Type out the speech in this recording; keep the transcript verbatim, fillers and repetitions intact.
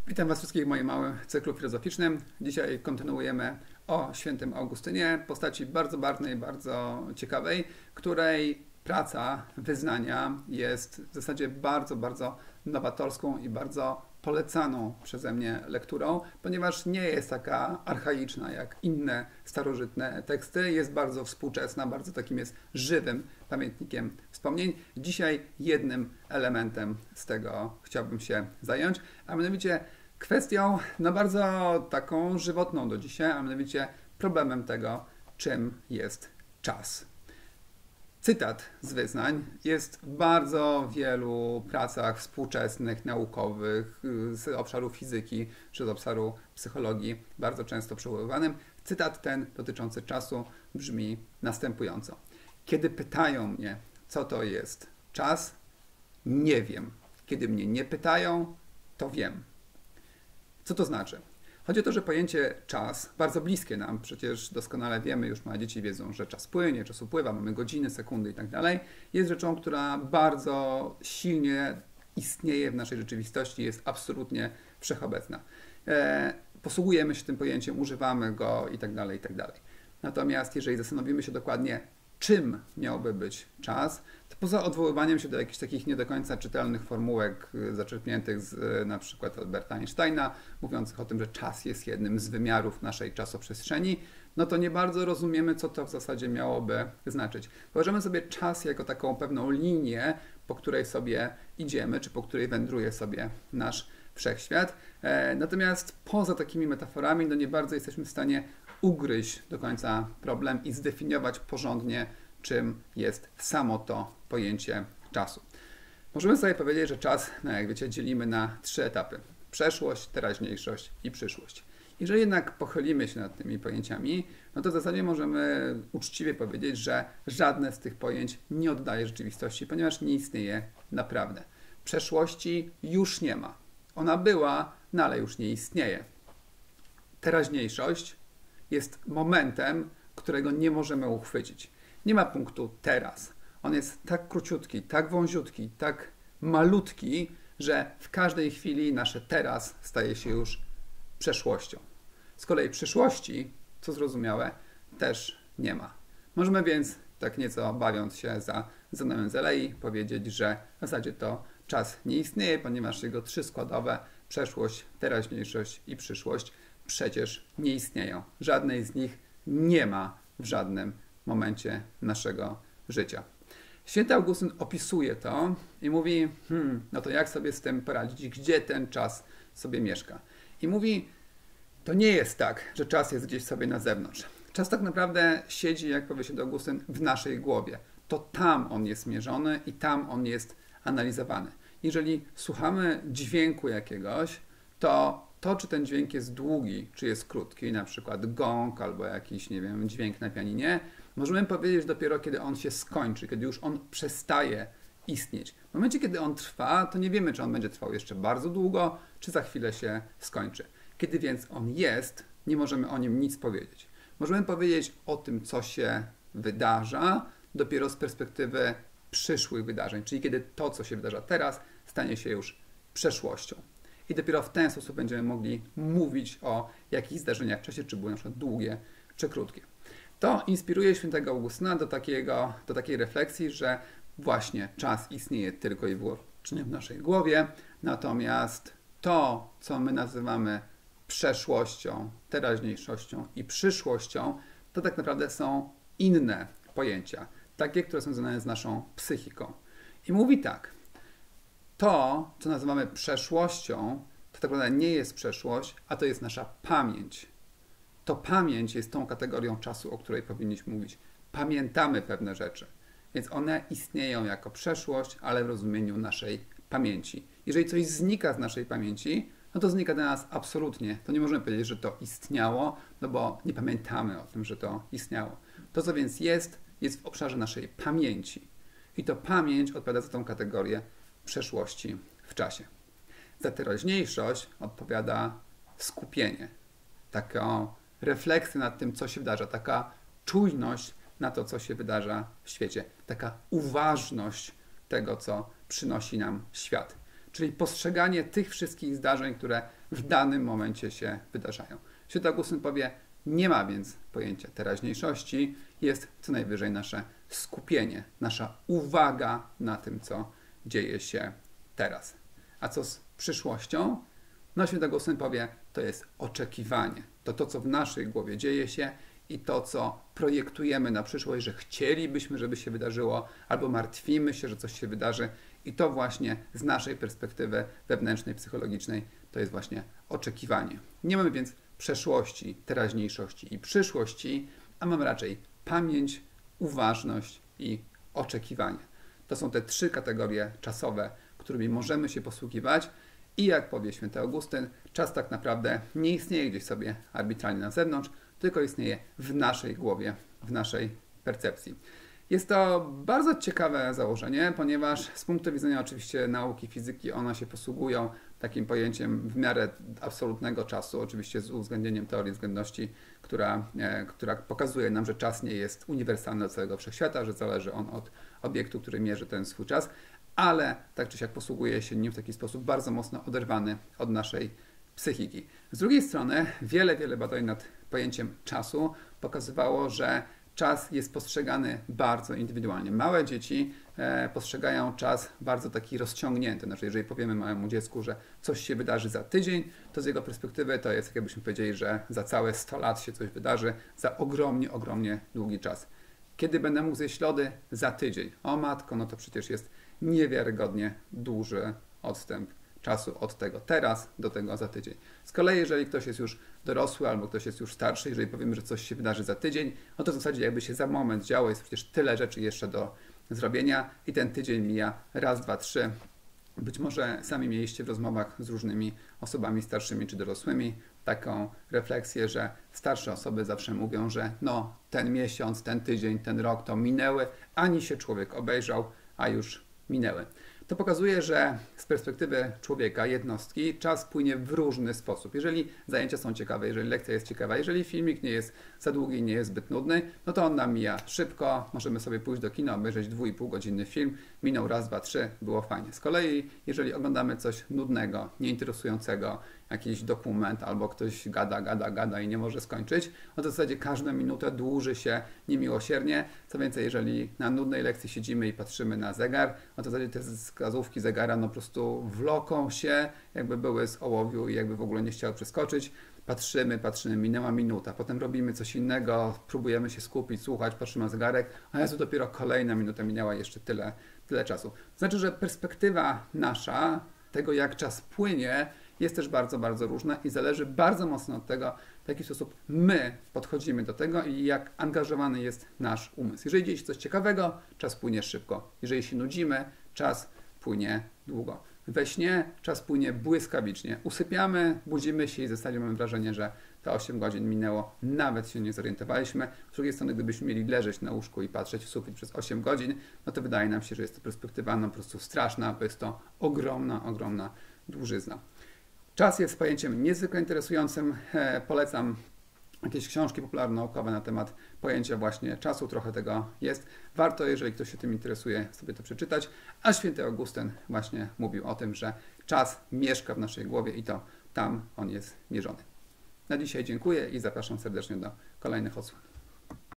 Witam Was wszystkich w moim małym cyklu filozoficznym. Dzisiaj kontynuujemy o świętym Augustynie, postaci bardzo barwnej, bardzo ciekawej, której praca wyznania jest w zasadzie bardzo, bardzo nowatorską i bardzo polecaną przeze mnie lekturą, ponieważ nie jest taka archaiczna jak inne starożytne teksty, jest bardzo współczesna, bardzo takim jest żywym pamiętnikiem wspomnień. Dzisiaj jednym elementem z tego chciałbym się zająć, a mianowicie kwestią no bardzo taką żywotną do dzisiaj, a mianowicie problemem tego, czym jest czas. Cytat z wyznań jest w bardzo wielu pracach współczesnych, naukowych, z obszaru fizyki czy z obszaru psychologii bardzo często przywoływanym. Cytat ten dotyczący czasu brzmi następująco. Kiedy pytają mnie, co to jest czas, nie wiem. Kiedy mnie nie pytają, to wiem. Co to znaczy? Chodzi o to, że pojęcie czas, bardzo bliskie nam, przecież doskonale wiemy, już małe dzieci wiedzą, że czas płynie, czas upływa, mamy godziny, sekundy i tak dalej, jest rzeczą, która bardzo silnie istnieje w naszej rzeczywistości, jest absolutnie wszechobecna. E, posługujemy się tym pojęciem, używamy go i tak dalej, i tak dalej. Natomiast jeżeli zastanowimy się dokładnie, czym miałby być czas, to poza odwoływaniem się do jakichś takich nie do końca czytelnych formułek zaczerpniętych z na przykład Alberta Einsteina, mówiących o tym, że czas jest jednym z wymiarów naszej czasoprzestrzeni, no to nie bardzo rozumiemy, co to w zasadzie miałoby znaczyć. Wyobrażamy sobie czas jako taką pewną linię, po której sobie idziemy, czy po której wędruje sobie nasz wszechświat. Natomiast poza takimi metaforami, no nie bardzo jesteśmy w stanie ugryźć do końca problem i zdefiniować porządnie, czym jest samo to pojęcie czasu. Możemy sobie powiedzieć, że czas, no jak wiecie, dzielimy na trzy etapy. Przeszłość, teraźniejszość i przyszłość. Jeżeli jednak pochylimy się nad tymi pojęciami, no to w zasadzie możemy uczciwie powiedzieć, że żadne z tych pojęć nie oddaje rzeczywistości, ponieważ nie istnieje naprawdę. Przeszłości już nie ma. Ona była, no ale już nie istnieje. Teraźniejszość jest momentem, którego nie możemy uchwycić. Nie ma punktu teraz. On jest tak króciutki, tak wąziutki, tak malutki, że w każdej chwili nasze teraz staje się już przeszłością. Z kolei przyszłości, co zrozumiałe, też nie ma. Możemy więc, tak nieco bawiąc się za Zenonem z Elei, powiedzieć, że w zasadzie to czas nie istnieje, ponieważ jego trzy składowe, przeszłość, teraźniejszość i przyszłość, przecież nie istnieją. Żadnej z nich nie ma w żadnym momencie naszego życia. Święty Augustyn opisuje to i mówi, hmm, no to jak sobie z tym poradzić, gdzie ten czas sobie mieszka. I mówi, to nie jest tak, że czas jest gdzieś sobie na zewnątrz. Czas tak naprawdę siedzi, jak powie święty Augustyn, w naszej głowie. To tam on jest mierzony i tam on jest analizowany. Jeżeli słuchamy dźwięku jakiegoś, to to, czy ten dźwięk jest długi, czy jest krótki, na przykład gong albo jakiś, nie wiem, dźwięk na pianinie, możemy powiedzieć dopiero, kiedy on się skończy, kiedy już on przestaje istnieć. W momencie, kiedy on trwa, to nie wiemy, czy on będzie trwał jeszcze bardzo długo, czy za chwilę się skończy. Kiedy więc on jest, nie możemy o nim nic powiedzieć. Możemy powiedzieć o tym, co się wydarza, dopiero z perspektywy przyszłych wydarzeń, czyli kiedy to, co się wydarza teraz, stanie się już przeszłością. I dopiero w ten sposób będziemy mogli mówić o jakichś zdarzeniach w czasie, czy były na przykład długie, czy krótkie. To inspiruje świętego Augustyna do, takiego, do takiej refleksji, że właśnie czas istnieje tylko i wyłącznie w naszej głowie, natomiast to, co my nazywamy przeszłością, teraźniejszością i przyszłością, to tak naprawdę są inne pojęcia, takie, które są związane z naszą psychiką. I mówi tak, to, co nazywamy przeszłością, to tak naprawdę nie jest przeszłość, a to jest nasza pamięć. To pamięć jest tą kategorią czasu, o której powinniśmy mówić. Pamiętamy pewne rzeczy, więc one istnieją jako przeszłość, ale w rozumieniu naszej pamięci. Jeżeli coś znika z naszej pamięci, no to znika dla nas absolutnie. To nie możemy powiedzieć, że to istniało, no bo nie pamiętamy o tym, że to istniało. To, co więc jest, jest w obszarze naszej pamięci. I to pamięć odpowiada za tą kategorię przeszłości w czasie. Za teraźniejszość odpowiada skupienie, taka refleksja nad tym, co się wydarza, taka czujność na to, co się wydarza w świecie, taka uważność tego, co przynosi nam świat. czyli postrzeganie tych wszystkich zdarzeń, które w danym momencie się wydarzają. Święty Augustyn powie, nie ma więc pojęcia teraźniejszości, jest co najwyżej nasze skupienie, nasza uwaga na tym, co dzieje się teraz. A co z przyszłością? No, Święty Augustyn powie, to jest oczekiwanie. To to, co w naszej głowie dzieje się i to, co projektujemy na przyszłość, że chcielibyśmy, żeby się wydarzyło, albo martwimy się, że coś się wydarzy. I to właśnie z naszej perspektywy wewnętrznej, psychologicznej, to jest właśnie oczekiwanie. Nie mamy więc przeszłości, teraźniejszości i przyszłości, a mamy raczej pamięć, uważność i oczekiwanie. To są te trzy kategorie czasowe, którymi możemy się posługiwać i jak powie Święty Augustyn, czas tak naprawdę nie istnieje gdzieś sobie arbitralnie na zewnątrz, tylko istnieje w naszej głowie, w naszej percepcji. Jest to bardzo ciekawe założenie, ponieważ z punktu widzenia oczywiście nauki fizyki one się posługują takim pojęciem w miarę absolutnego czasu, oczywiście z uwzględnieniem teorii względności, która, e, która pokazuje nam, że czas nie jest uniwersalny do całego wszechświata, że zależy on od obiektu, który mierzy ten swój czas, ale tak czy siak posługuje się nim w taki sposób bardzo mocno oderwany od naszej psychiki. Z drugiej strony wiele, wiele badań nad pojęciem czasu pokazywało, że czas jest postrzegany bardzo indywidualnie. Małe dzieci e, postrzegają czas bardzo taki rozciągnięty. Znaczy, jeżeli powiemy małemu dziecku, że coś się wydarzy za tydzień, to z jego perspektywy to jest, jakbyśmy powiedzieli, że za całe sto lat się coś wydarzy, za ogromnie, ogromnie długi czas. Kiedy będę mógł zjeść lody? Za tydzień. O matko, no to przecież jest niewiarygodnie duży odstęp czasu od tego teraz do tego za tydzień. Z kolei, jeżeli ktoś jest już dorosły albo ktoś jest już starszy, jeżeli powiemy, że coś się wydarzy za tydzień, no to w zasadzie jakby się za moment działo, jest przecież tyle rzeczy jeszcze do zrobienia i ten tydzień mija raz, dwa, trzy. Być może sami mieliście w rozmowach z różnymi osobami starszymi czy dorosłymi taką refleksję, że starsze osoby zawsze mówią, że no ten miesiąc, ten tydzień, ten rok to minęły, ani się człowiek obejrzał, a już minęły. To pokazuje, że z perspektywy człowieka, jednostki, czas płynie w różny sposób. Jeżeli zajęcia są ciekawe, jeżeli lekcja jest ciekawa, jeżeli filmik nie jest za długi, nie jest zbyt nudny, no to on nam mija szybko. Możemy sobie pójść do kina, obejrzeć dwu i pół godzinny film. Minął raz, dwa, trzy, było fajnie. Z kolei, jeżeli oglądamy coś nudnego, nieinteresującego, jakiś dokument albo ktoś gada, gada, gada i nie może skończyć, no to w zasadzie każda minuta dłuży się niemiłosiernie. Co więcej, jeżeli na nudnej lekcji siedzimy i patrzymy na zegar, no to w zasadzie te wskazówki zegara no po prostu wloką się, jakby były z ołowiu i jakby w ogóle nie chciały przeskoczyć. Patrzymy, patrzymy, minęła minuta, potem robimy coś innego, próbujemy się skupić, słuchać, patrzymy na zegarek, a Jezu, dopiero kolejna minuta minęła, jeszcze tyle, tyle czasu. To znaczy, że perspektywa nasza, tego jak czas płynie, jest też bardzo, bardzo różna i zależy bardzo mocno od tego, w jaki sposób my podchodzimy do tego i jak angażowany jest nasz umysł. Jeżeli dzieje się coś ciekawego, czas płynie szybko. Jeżeli się nudzimy, czas płynie długo. We śnie czas płynie błyskawicznie. Usypiamy, budzimy się i w zasadzie mamy wrażenie, że te osiem godzin minęło, nawet się nie zorientowaliśmy. Z drugiej strony, gdybyśmy mieli leżeć na łóżku i patrzeć w sufit przez osiem godzin, no to wydaje nam się, że jest to perspektywa no, po prostu straszna, bo jest to ogromna, ogromna dłużyzna. Czas jest pojęciem niezwykle interesującym. E, polecam jakieś książki popularno-naukowe na temat pojęcia właśnie czasu. Trochę tego jest. Warto, jeżeli ktoś się tym interesuje, sobie to przeczytać. A święty Augustyn właśnie mówił o tym, że czas mieszka w naszej głowie i to tam on jest mierzony. Na dzisiaj dziękuję i zapraszam serdecznie do kolejnych odsłon.